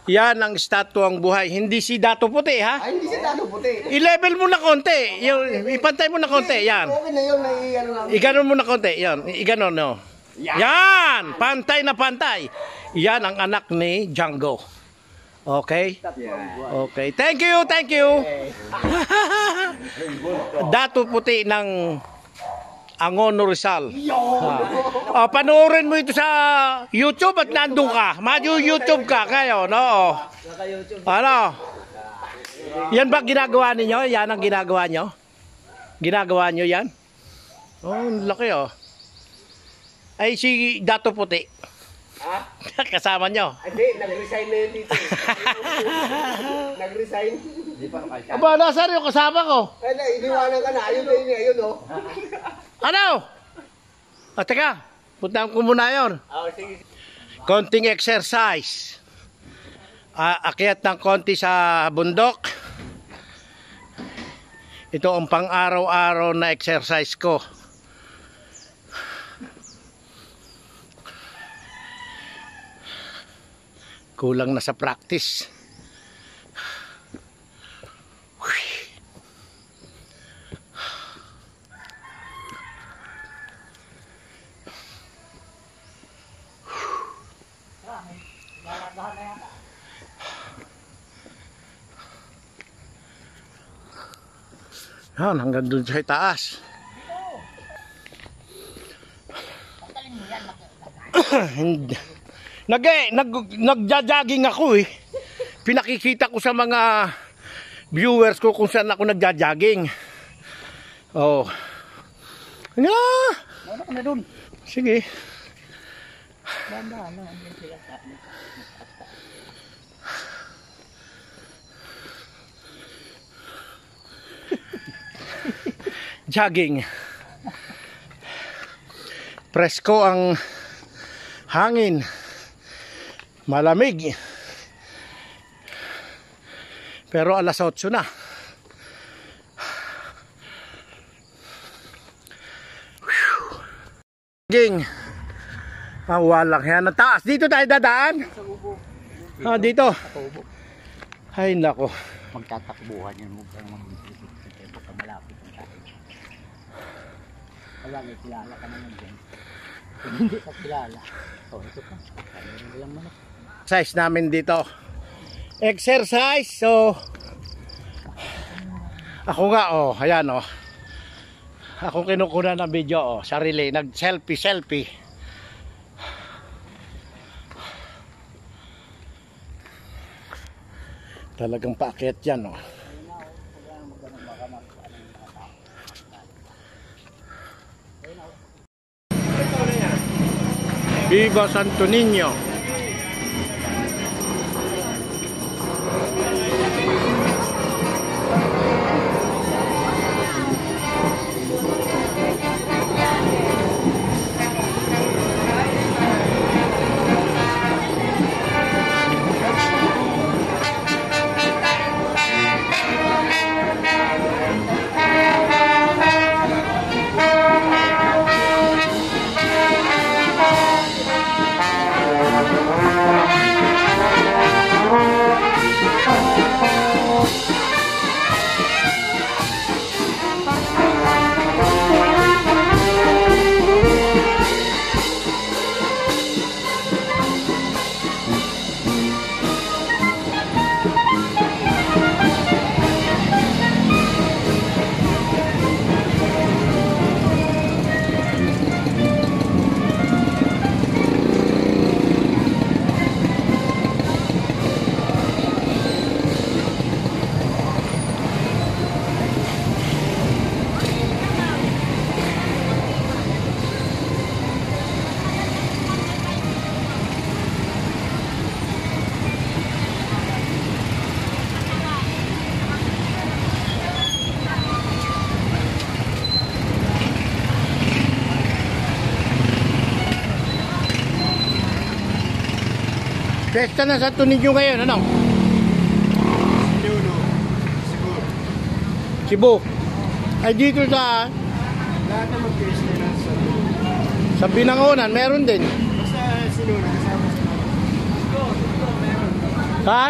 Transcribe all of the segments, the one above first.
Yan ang estatuang buhay. Hindi si Dato Puti, ha? Ay, hindi si Dato Puti. I-level mo na konti. Ipantay mo na konti. Yan. Okay na yun. Iganon mo na konti. Yan. Iganon, no? Yan! Pantay na pantay. Yan ang anak ni Django. Okay? Okay. Thank you, thank you. Dato Puti ng Angono, Rizal. Panoorin mo ito sa YouTube at nandun ka. YouTube ka kayo, no? Ano? Yan ba ginagawa ninyo? Yan ang ginagawa nyo? Ginagawa nyo yan? Oh, laki oh. Ay, si Dato Puti. Ha? Kasama nyo? Hindi, nag-resign na yun dito. Nag-resign. Aba, nasaan yung kasama ko? Ay, iniwanan ka na. Ayun na yun, ayun oh. Ano? Teka, puntahan ko muna yun. Sige. Konting exercise. Akyat ng konti sa bundok. Ito ang pang-araw-araw na exercise ko. Kulang na sa practice. Yan, hanggang dun sa itaas. Nagja-jogging ako eh. Pinakikita ko sa mga viewers ko kung saan ako nagja-jogging. Oh. Ano? Ano ka na dun? Sige. Jogging. Presko ang hangin. Malamig. Pero alas 8 na. Jogging. Walang yan. Ang taas. Dito tayo dadaan. Dito. Ay nako. Magtatakbuhan yun mo kung malapit ang tayo. Wala, may kilala ka naman dyan. Kung hindi ka kilala, ito ka. Kaya lang manok. Exercise namin dito. Exercise. So, ako nga, ayan, ako kinukuha ng video, sarili. Nag-selfie. Talagang paakyat yan, Viva Sto Nino. Pesta na sa Sto Nino ngayon, ano? Cebu. Ay dito sa Lahat na mag-pesta na sa Binangonan, meron din. basta sinuna, kasama sa meron. Saan?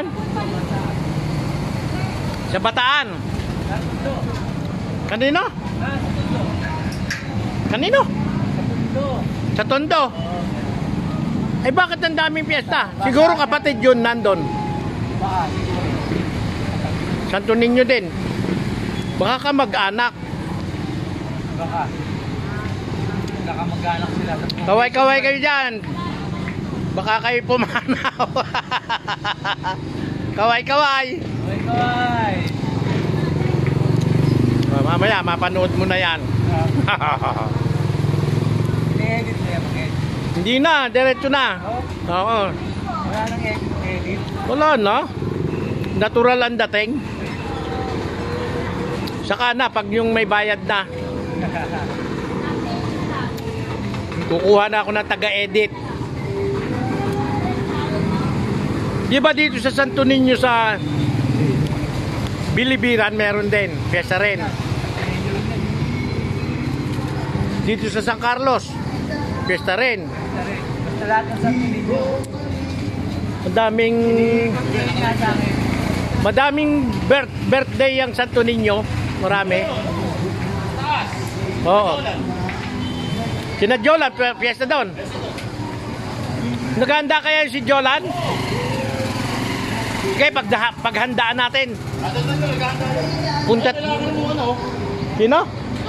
Sa Bataan. Kanino? Kanino? Sa Tondo. Eh bakit ang daming piyesta? Siguro kapatid yun nandun. Santo Niño din. Baka ka mag-anak. Baka mag-anak sila. Kaway-kaway kayo dyan. Baka kayo pumanaw. Kaway-kaway. Kaway-kaway. Mamaya, mapanood mo na yan. Ini-edit mo yan, mag-edit. Hindi na, diretso na. Oo. Wala nang edit. Wala no? Natural ang dating. Saka na, pag yung may bayad na. Kukuha na ako ng taga-edit. Di ba dito sa Santo Niño sa Bilibiran meron din, pyesa rin. Dito sa San Carlos, pyesta rin. Basta lahat ng Santo Niño. Madaming birthday ang Santo Niño. Marami. Oo. Sina Jolan, pyesta doon. Naghanda kaya si Jolan? Okay, paghandaan natin. Punta. Sino?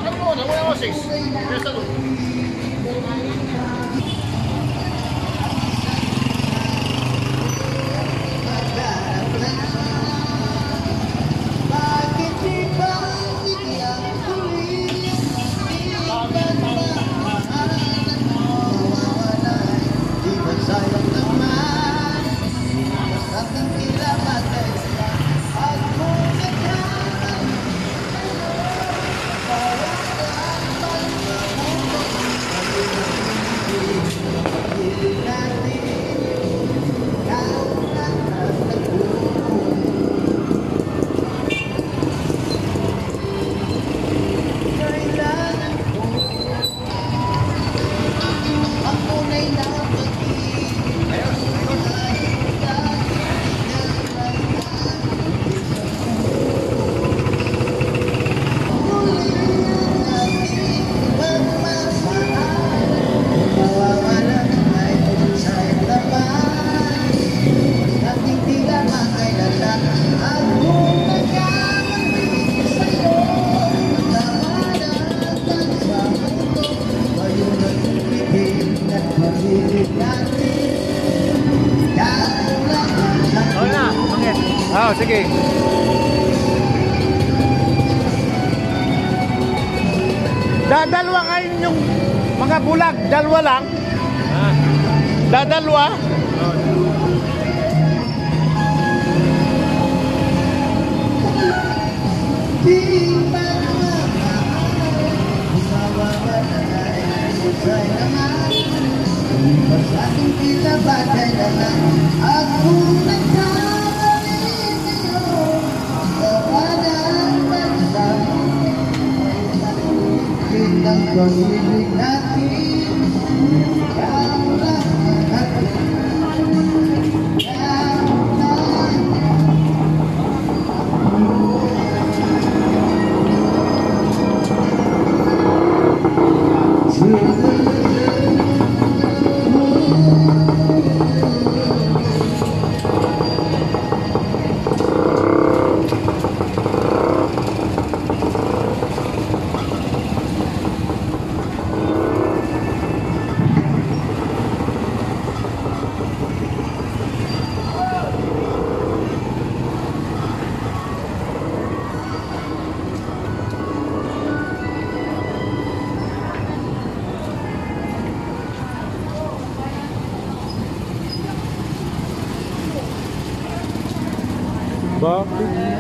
Oh, sige. Dadalwa kayo yung mga bulag, dalawa lang. Dadalwa. Bakit?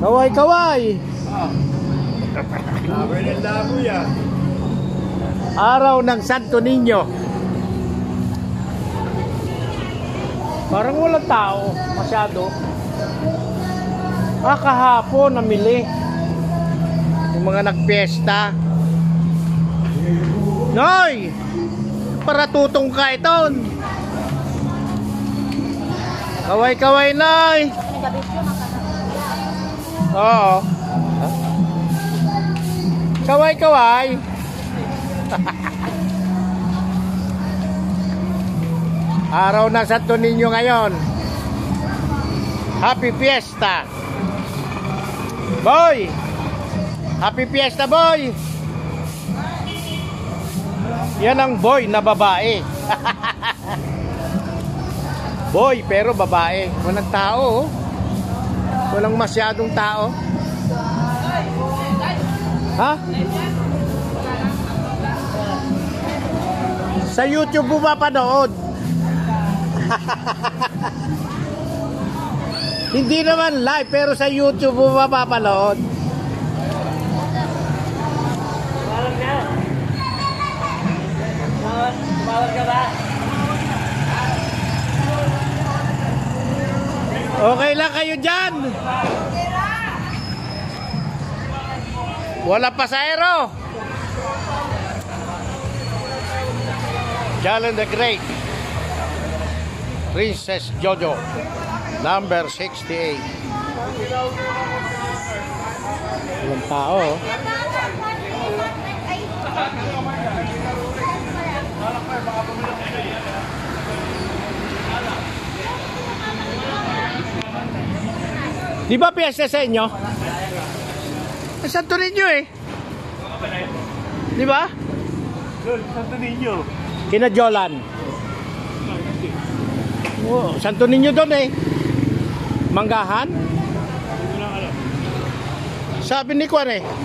Kaway-kaway. Araw ng Santo Nino. Parang walang tao masyado. Kahapon namili yung mga nagpiesta. Noy! Para tutong ka iton. Kaway-kaway, Noy! Oo. Kaway-kaway. Araw na Santo Nino ngayon. Happy Fiesta. Boy! Happy Fiesta, boy! Yan ang boy na babae. Boy, pero babae. Walang tao, oh. Walang masyadong tao. Ha? Sa YouTube mo mapanood. Hindi naman live, pero sa YouTube mo mapapanood. Tumawag ka ba? Okay lang kayo dyan. Wala pasahero. Jalen the Great, Princess Jojo, number 68. Walang tao. Di ba piyesta sa inyo? Santo Nino eh. Di ba? Santo Nino. Kina Jolan. Oh, Santo Nino doon eh. Manggahan? Sabi ni Kwan eh.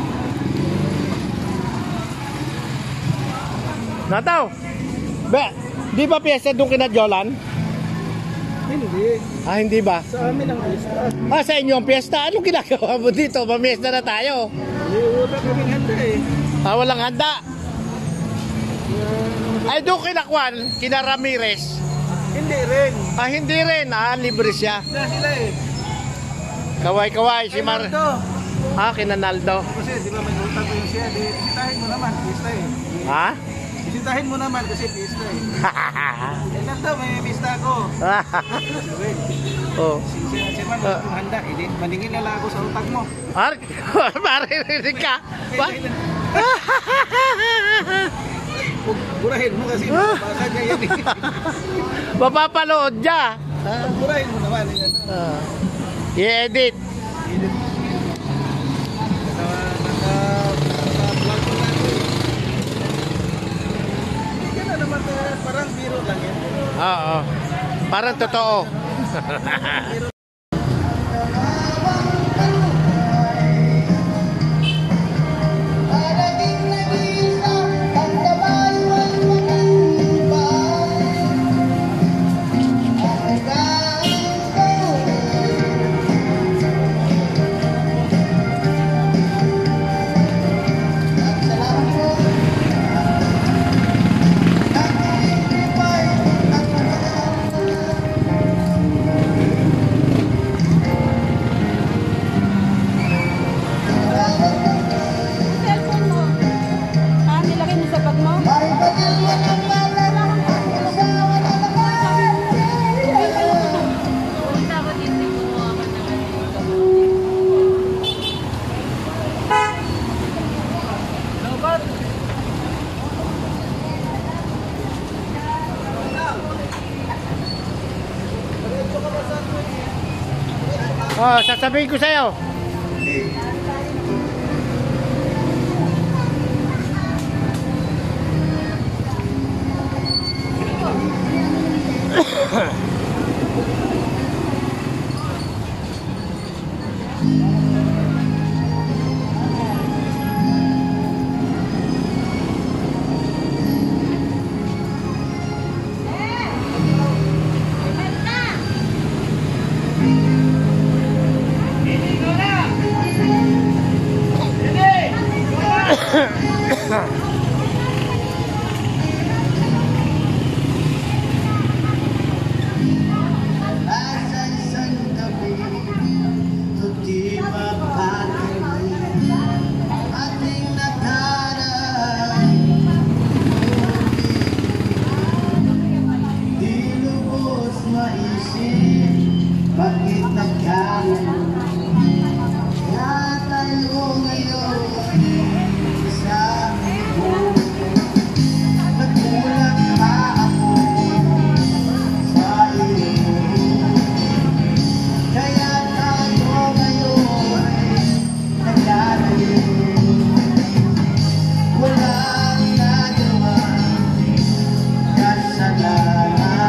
Nataw. Di ba piyesta doon kina Jolan? Hindi. Hindi ba? Sa amin ang piyesta. Sa inyo ang piyesta. Anong ginagawa mo dito? Mamiesta na tayo. Wala kaming handa eh. Walang handa. Ay, doon kina Kwan, kina Ramirez. Hindi rin. Hindi rin. Libre siya. Handa sila eh. Kaway-kaway si Mar. Kina Naldo. Kasi di ba may utang ko yung siya. Bisitahin mo naman. Pista eh. Ha? Bisitahin mo naman kasi pista eh. Naldo, may pista ako. Oh. Si Man, handa. Maningin na lang ako sa utang mo. Maririnig ka. Burahin mo kasi baka niya yan eh. Mapapanood niya. Burahin mo naman. I-edit. Yan naman parang biro lang yan. Oo. Parang totoo. Sasabihin ko sa'yo. Bakit nagkaroon? Kaya tayo ngayon isang libo. Nagkulang pa ako sa iyo. Kaya tayo ngayon nagkalayo. Walang nagawa kasalanan.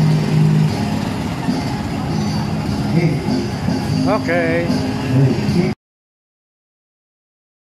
Okay.